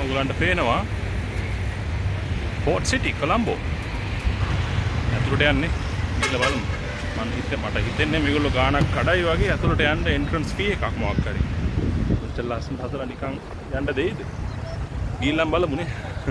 ඔයගලන්ට පේනවා Port City Colombo. ඇතුළට යන්නේ ගිහලා බලමු. මට හිතෙන්නේ මේගොල්ලෝ ගාණක් කඩයි වගේ ඇතුළට යන්න එන්ට්‍රන්ස් ෆී එකක් මොකක් හරි. කොච්චර ලස්සනට හදලා නිකන් යන්න දෙයිද? ගිහින් බලමුනේ.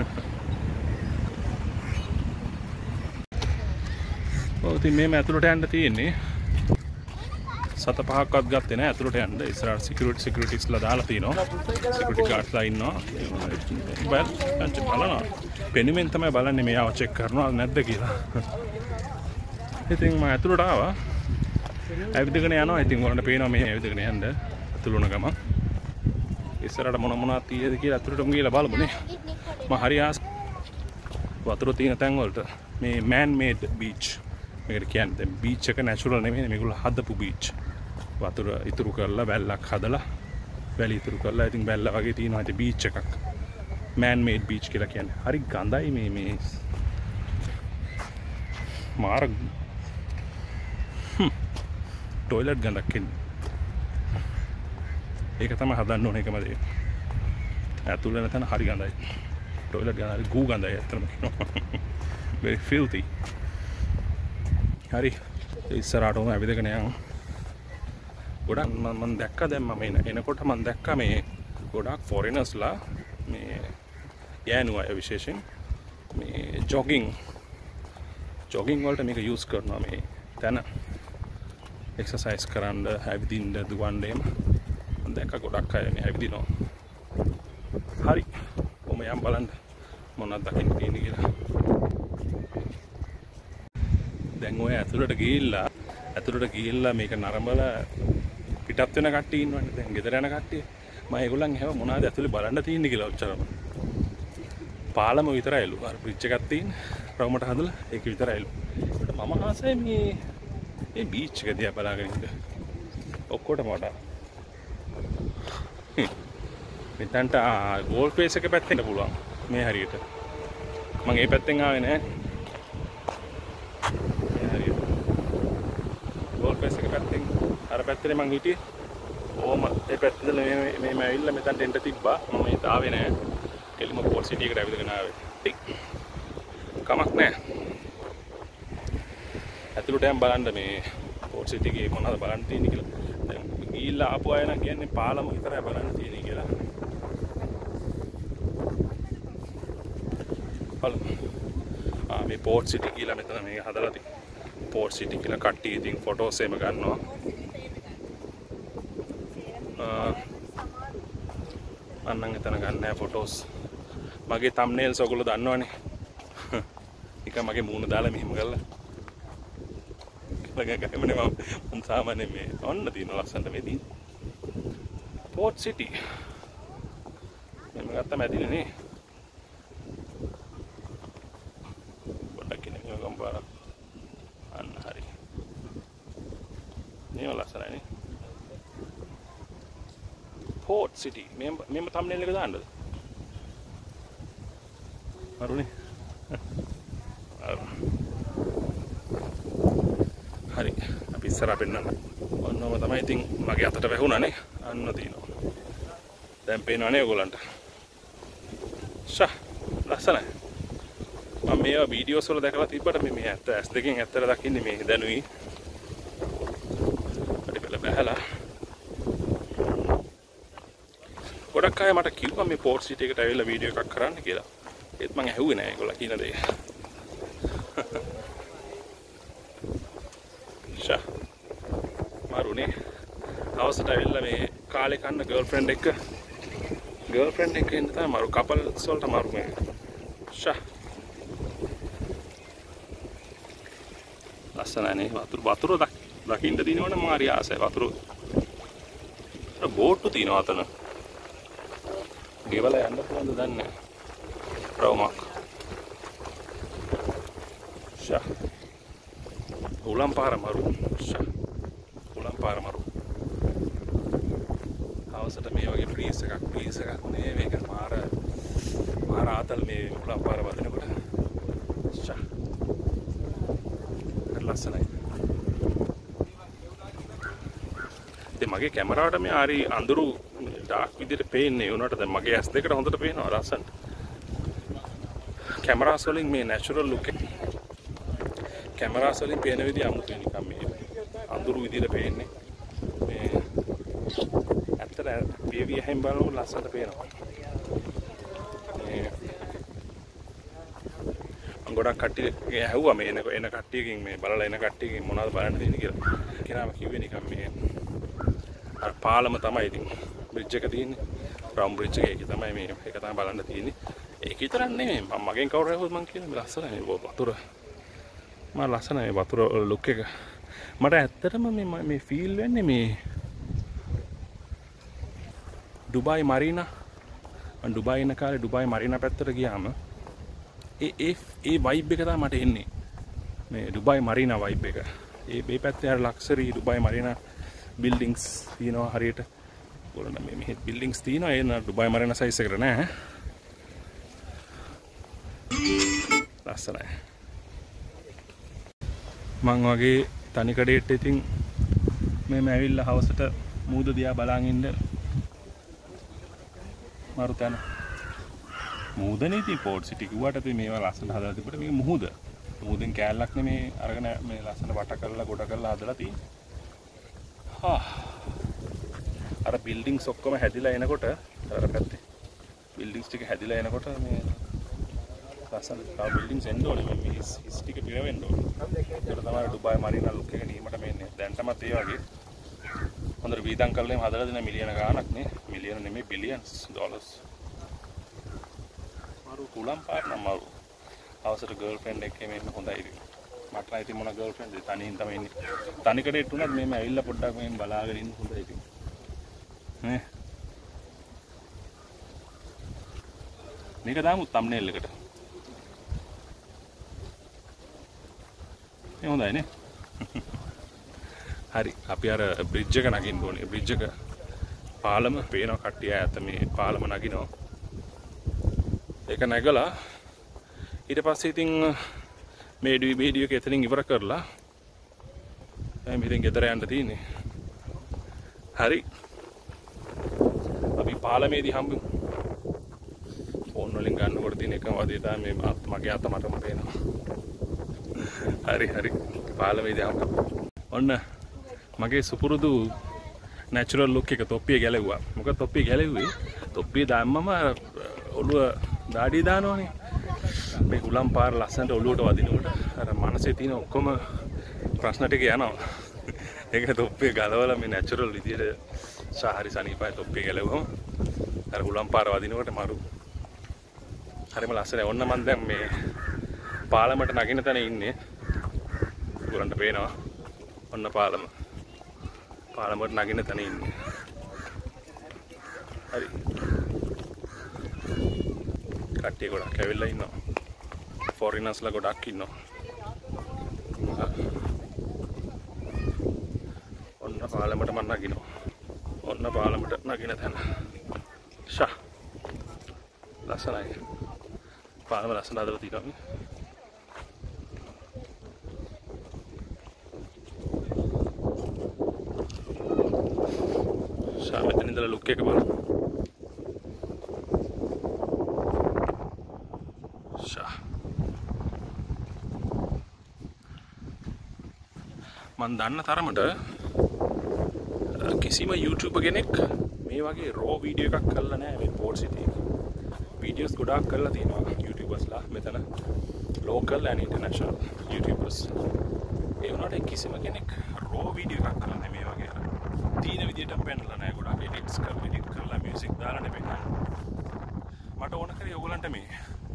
ඔව් ඉතින් මේම ඇතුළට යන්න තියෙන්නේ. සත පහක්වත් ගත්තේ නැහැ ඇතුළට යන්න. ඉස්සරහට සිකියුරිටිස්ලා දාලා තිනවා. සිකියුරිටි ගාඩ්ස්ලා ඉන්නවා. බලනවා. පෙනුමෙන් තමයි බලන්නේ මෙයාව චෙක් කරනවා නැද්ද කියලා. ඉතින් මම ඇතුළට ආවා. ඇවිදගෙන යනවා. ඉතින් ඔයාලට පේනවා මේ ඇවිදගෙන යන්න ඇතුළු වුණ ගමන්. ඉස්සරහට මොනවද තියෙද කියලා ඇතුළටම ගිහලා බලමුනේ. මම හරි ආස වතුර තියෙන තැන් වලට මේ man made beach මේකට කියන්නේ දැන් beach එක natural නෙමෙයි මේගොල්ලෝ හදපු beach. වතුර ඉතුරු කරලා වැල්ලක් හදලා වැලි ඉතුරු කරලා ඉතින් වැල්ල වගේ තියෙනවා ඉතින් beach එකක්. man made beach කියලා කියන්නේ. හරි ගඳයි මේ මාර ටොයිලට් ගඳක් එන්නේ. ඒක තමයි හදන්න ඕන එකම දේ. ඇතුළේ නැතන හරි ගඳයි. ටොයිලට් ගඳ හරි ගූ ගඳයි ඇත්තටම කියනවා. very filthy. හරි ඉස්සරහට උම ඇවිදගෙන යනවා. ගොඩක් මම දැක්කා දැන් මම එනකොට මම දැක්කා මේ ගොඩක් foreignersලා මේ යෑනු අය විශේෂයෙන් මේ jogging වලට මේක use කරනවා මේ තැන exercise කරන්න ඇවිදින්න දුවන්න එහෙම මම දැක්කා ගොඩක් අය මේ ඇවිදිනවා. හරි කොහොම යම් බලන්න මොනවද දකින්න තියෙන්නේ කියලා. දැන් ඔය ඇතුළට ගිහිල්ලා මේක නරඹලා පිටත් වෙන කට්ටිය ඉන්නවනේ දැන් ගෙදර යන කට්ටිය මම ඒගොල්ලන් හැම මොනවද ඇතුළේ බලන්න තියෙන්නේ කියලා ඔච්චරම පාලම විතරයිලු අර බ්‍රිජ් එකක් තියෙන රවුමට හදලා ඒක විතරයිලු ඒකට මම ආසයි මේ බීච් එක දිහා බලාගෙන ඉන්න ඔක්කොටම වඩා මෙතනට ගෝල් ෆේස් එක පැත්තෙන් ඉන්න පුළුවන් මේ හරියට මම ඒ පැත්තෙන් ආවේ නෑ පැත්තෙන් අර පැත්තේ මං හිටියේ ඕම ඒ පැත්තේ මේ ඇවිල්ලා මෙතනට එන්න තිබ්බා මම මේ ආවේ නෑ එළිම Port City එකට ඇවිදගෙන ආවේ කමක් නෑ ඇතුළට යම් බලන්න මේ Port City එකේ මොනවද බලන්න තියෙන්නේ කියලා දැන් ගිහිල්ලා ආපු අය නම් කියන්නේ පාලම විතරයි බලන්න තියෙන්නේ කියලා බලමු මේ Port City කියලා මෙතන මේ හදලා තියෙන්නේ Port City කියලා කට්ටිය ඉතින් ෆොටෝස් එහෙම ගන්නවා. අන්නන් එතන ගන්න නැහැ ෆොටෝස්. මගේ thumbnails ඔයගොල්ලෝ දන්නවනේ. එක මගේ මූණ දාලා මෙහෙම කරලා. මම සාමාන්‍යයෙන් මේ ඔන්න තියෙන ලස්සනට මේ තියෙන. Port City. මම ගත්තා මැදිනේ නේ. පොඩ්ඩක් ඉන්න මේක ගම්පාර. අන්න හරි. මේව ලස්සනයි නේ. Port City. මෙම thumbnail එක දාන්නද? මරුනේ. හරි. අපි ඉස්සරහ පෙන්නන්න. ඔන්නම තමයි ඉතින් මගේ අතට වැහුණානේ. අන්න තියෙනවා. දැන් පේනවනේ ඔයගොල්ලන්ට. ලස්සනයි. මම මේවා වීඩියෝස් වල දැකලා තිබ්බට මේ ඇත්ත ඇස් දෙකෙන් ඇත්තට දකින්නේ මේ දැනුයි. අඩිපෙළ බහැලා. ගොඩක් අය මට කිව්වා මේ Port City එකට ඇවිල්ලා වීඩියෝ එකක් කරන්න කියලා. ඒත් මම ඇහුවේ නෑ ඒගොල්ලෝ කියන දේ. මාරුනේ. අවසට ඇවිල්ලා මේ කාලේ කන්න ගර්ල්ෆ්‍රෙන්ඩ් එක්ක ඉන්න තමයි මාරු කපල්ස් වලට මාරු මේ. ලස්සනනේ වතුර දකින්න දිනවනේ මාරි ආසයි වතුර බෝට්ටු තියෙනවා අතන ගෙවල යන්න පුළුවන්ද දන්නේ නැහැ රවුමක් උලම් පාර මරු අවසට මේ වගේ ප්ලීස් එකක් නේ මේක මාර ආතල් මේ උලම් පාර වදිනකොට ලස්සනයි. ඉතින් මගේ කැමරාවට මේ හරි අඳුරු ඩාර්ක් විදිහට පේන්නේ උනාට දැන් මගේ ඇස් දෙකට හොඳට පේනවා ලස්සනට. කැමරාස් වලින් මේ නැචරල් ලුක් එක කැමරාස් වලින් පේන විදිහ අමුතුයි නිකන් මේ අඳුරු විදිහට පේන්නේ. මේ ඇත්තට පේවිය හැම බලනකොට ලස්සනට පේනවා. මම ගොඩක් කට්ටිය ඇහුවා මේ එන කට්ටියකින් මේ බලලා එන කට්ටියකින් මොනවද බලන්න තියෙන්නේ කියලා. කෙනාම කිව්වේ නිකන් මේ අර පාලම තමයි ඉතින් බ්‍රිජ් එක තියෙන්නේ. රවුම් බ්‍රිජ් එක ඒක තමයි මේ ඒක තමයි බලන්න තියෙන්නේ. ඒක විතරක් නෙමෙයි මම මගෙන් කවුරු ඇහුවොත් මම කියන මේ ලස්සනයි මේ වතුර. මම ලස්සනයි මේ වතුර ලුක් එක. මට ඇත්තටම මේ ෆීල් වෙන්නේ මේ ඩුබායි මරීනා මම ඩුබායි ඉන්න කාලේ ඩුබායි මරීනා පැත්තට ගියාම ඒ වයිබ් එක තමයි මට එන්නේ. මේ ඩුබායි මරීනා වයිබ් එක. මේ පැත්තේ අර ලක්සරි ඩුබායි මරීනා බිල්ඩින්ග්ස් තියෙනවා හරියට. ඔයගොල්ලෝ මේ මෙහෙ බිල්ඩින්ග්ස් තියෙනවා ඒ ඩුබායි මරීනා සයිස් එකට නෑ. ලස්සනයි. මං වගේ තනි කඩේට ඉතින් මේ ඇවිල්ලා හවසට මූද දිහා බලන් ඉන්න මරු තැන. මුහුදනේ ඉතින් පෝට් සිටි කිව්වට අපි මේවා ලස්සනට හදලා තිබ්බට මේක මුහුද. මුහුදෙන් කෑල්ලක් නෙමේ අරගෙන මේ ලස්සන වට කරලා ගොඩ කරලා හදලා තියෙන්නේ. අර බිල්ඩින්ග්ස් ඔක්කොම හැදිලා එනකොට අර පැත්තේ බිල්ඩින්ග්ස් ටික හැදිලා එනකොට මේ ලස්සන තව බිල්ඩින්ග්ස් එන්න ඕනේ මේ හිස් ටික පිරවෙන්න ඕනේ. ඒක තමයි ඩුබායි මරීනා ලුක් එක නීමට මේන්නේ. දැන්ටමත් ඒ වගේ හොඳට වීදම් කරලා එහෙම හදලා දෙන මිලියන ගාණක් නේ. මිලියන නෙමෙයි බිලියන්ස් ඩොලර්ස්. මාරු කුලම් පාර නම් මාරු. අවසර ගර්ල්ෆ්‍රෙන්ඩ් එක්ක මෙන්න හොඳයි ඉතින්. මට නම් ඉතින් මොන ගර්ල්ෆ්‍රෙන්ඩ්ද තනියෙන් තමයි ඉන්නේ. තනිකඩේට උනත් මෙහෙම ඇවිල්ලා පොඩ්ඩක් මෙහෙම බලාගෙන ඉන්න හොඳයි ඉතින්. නේ. මේක දාමු තම්නේල් එකට. මේ හොඳයි නේ. හරි අපි අර බ්‍රිජ් එක නගින්න ඕනේ. බ්‍රිජ් එක පාලම පේනවා කට්ටිය ඈත මේ පාලම නගිනවා. ඒක නැගලා ඊට පස්සේ ඉතින් මේ වීඩියෝ එක එතනින් ඉවර කරලා මම ඉතින් ගෙදර යන්න තියෙන්නේ. හරි. අපි පාලමේදී හම්බෙමු. ෆෝන් වලින් ගන්නකොට තියෙන එකම වදේ තමයි මේ මගේ අත මටම පේනවා. හරි. පාලමේදී හම්බෙමු. ඔන්න මගේ සුපුරුදු නැචරල් ලුක් එක තොප්පිය ගැලෙව්වා. මොකද තොප්පිය ගැලෙව්වේ තොප්පිය දාන්නම ඔළුව දාඩිය දානවනේ. මේ උලම් පාර ලස්සනට ඔළුවට වදිනකොට අර මනසේ තියෙන ඔක්කොම ප්‍රශ්න ටික යනවා. ඒක තොප්පිය ගලවලා මේ නැචරල් විදියට සාහරි සනීපයි තොප්පිය ගැලෙව්වම අර උලම් පාර වදිනකොට මරු හරිම ලස්සනයි. ඔන්න මම දැන් මේ පාලමට නගින තැන ඉන්නේ. උගලන්ට පේනවා. ඔන්න පාලමට නගින තැන ඉන්නේ. හරි. කට්ටිය ගොඩක් ඇවිල්ලා ඉන්නවා. ෆොරිනර්ස්ලා ගොඩක් ඉන්නවා. ඔන්න පාලමට මම නගිනවා. ඔන්න පාලමට නගින තැන. ලස්සනයි. පාලම ලස්සන හදලා තියෙනවා. මෙතන ඉඳලා ලුක් එක බලන්න. මම දන්න තරමට කිසිම YouTuber කෙනෙක් මේ වගේ රෝ වීඩියෝ එකක් කරලා නැහැ මේ පෝට් සිටි එක. වීඩියෝස් ගොඩාක් කරලා තියෙනවා YouTubersලා මෙතන local and international YouTubers. ඒ වුණාට කිසිම කෙනෙක් රෝ වීඩියෝ එකක් කරලා නැහැ මේ වගේ. තීන විදියට පෙන්නලා නැහැ ගොඩාක් edit කරලා music දාලා නෙමෙයි. මට ඕන කරේ ඔයගලන්ට මේ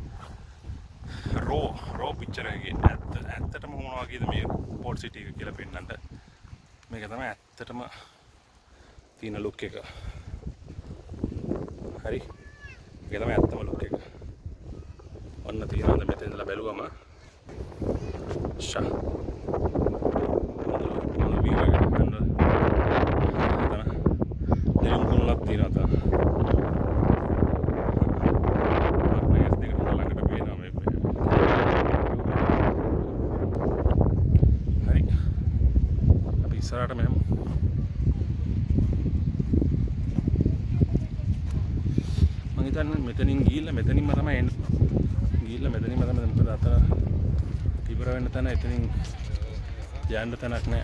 රෝ picture එකේ ඇත්තටම මොනවා වගේද මේ පෝට් සිටි එක කියලා පෙන්නන්න. මේක තමයි ඇත්තටම තියෙන ලුක් එක. හරි. මේක තමයි ඇත්තම ලුක් එක. ඔන්න තියෙනවද මෙතන ඉඳලා බැලුවම ඉස්සරහට මෙහෙම හිතන්නේ මෙතනින් ගිහිල්ලා මෙතනින්ම තමයි එන්නේ. ගිහිල්ලා මෙතනින්ම තමයි මොකද අතර ඉවර වෙන්න තැන එතනින් යන්න තැනක් නැහැ.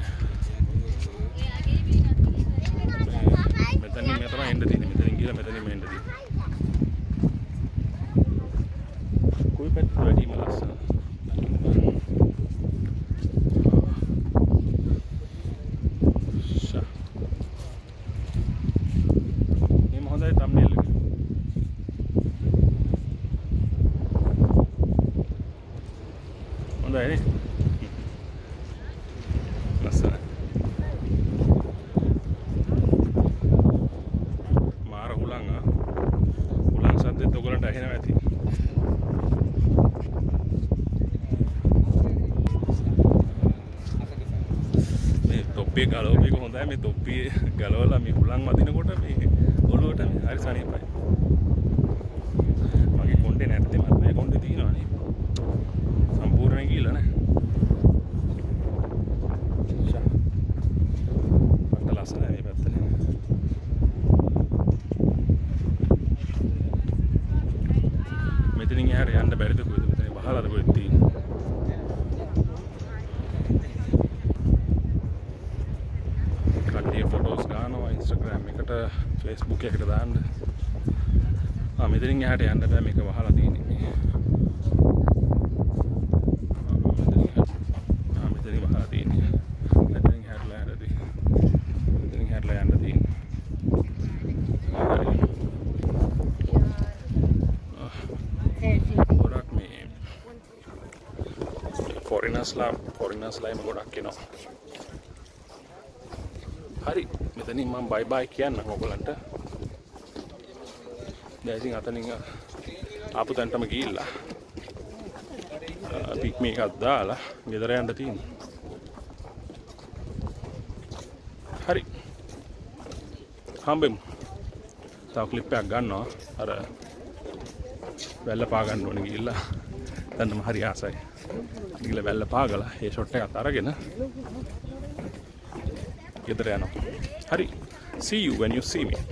මෙතනින් මේ තමයි එන්න තියෙන්නේ. මෙතනින් ගිහිල්ලා මෙතනින්ම එන්න තියෙන්නේ. කොයි පැත්තට වැඩිම ලස්සන. Ini lස්සන මාර හුලං හුලං සද්දෙත් ඔයගලන්ට ඇහෙනවා ඇති. මේ තොප්පිය ගලවපේක හොඳයි. මේ තොප්පිය ගලවලා මේ හුලං වදිනකොට මේ ඔළුවට හරි සනීපයි. මගේ කොණ්ඩේ නැත්තේ මට මේ කොණ්ඩේ තියෙනවානේ. සම්පූර්ණයෙන් ගිහලා නැහැ. මට ලස්සනයි මේ පැත්තේ. මෙතනින් එහාට යන්න බැරිද කොහෙද? මෙතන වහලාද කොහෙද තියෙන්නේ? කට්ටිය ෆොටෝස් ගන්නවා Instagram එකට Facebook එකට දාන්න. මෙතනින් එහාට යන්න බෑ මේක වහලා තියෙන්නේ මේ. foreigners ලා ගොඩක් එනවා. හරි මෙතනින් මම බයි බයි කියන්නම් ඔයගලන්ට. දැන් ඉතින් අතනින් ආපු තැනටම ගිහිල්ලා පික් මේකක් දාලා ගෙදර යන්න තියෙනවා. හරි හම්බෙමු. තව ක්ලිප් එකක් ගන්නවා. අර වැල්ල පා ගන්න ඕනේ ගිහිල්ලා. දැන්ම හරි ආසයි. ගිහිල්ලා වැල්ල පාගලා ඒ ෂොට් එකත් අරගෙන ගෙදර යනවා. හරි. See you when you see me.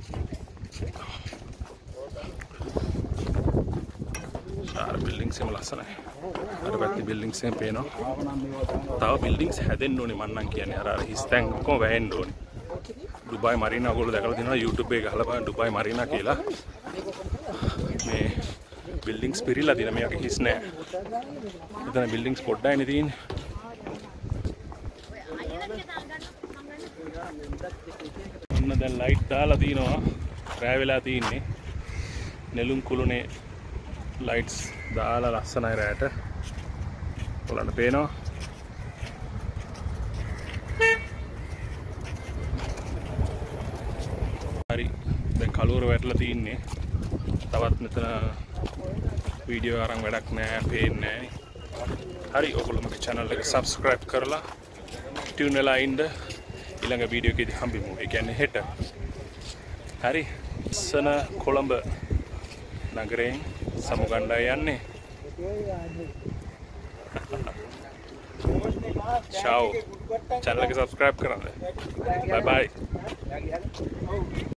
ආර බිල්ඩින්ග්ස් එම ලස්සනයි. අර පැත්තේ බිල්ඩින්ග්ස් එම පේනවා. තව බිල්ඩින්ග්ස් හැදෙන්න ඕනේ මම නම් කියන්නේ. අර හිස් තැන් ඔක්කොම වැහෙන්න ඕනේ. ඩුබායි මරීනා ඔයගොල්ලෝ දැකලා තියෙනවා YouTube එකේ ගහලා බලන්න ඩුබායි මරීනා කියලා. මේ බිල්ඩින්ග්ස් පිරීලා තියෙන මේක හිස් නෑ. මෙතන බිල්ඩින්ග්ස් පොඩ්ඩයිනේ තියෙන්නේ. ඔන්න දැන් ලයිට් දාලා තිනවා. රෑ වෙලා තින්නේ. නෙළුම් කුළුනේ ලයිට්ස් දාලා ලස්සනයි රෑට. ඔයාලට පේනවා. හරි. දැන් කලුවර වැටලා තින්නේ. තවත් මෙතන වීඩියෝ අරන් වැඩක් නෑ, පේන්නේ නෑ. හරි ඔයගොල්ලෝ මගේ channel එක subscribe කරලා tune වෙලා ඉන්න. ඊළඟ වීඩියෝ එකේදී හම්බෙමු. ඒ කියන්නේ හෙට. හරි. සන කොළඹ නගරයෙන් සමුගණ්ඩා යන්නේ. ciao. channel එක subscribe කරන්න. bye bye.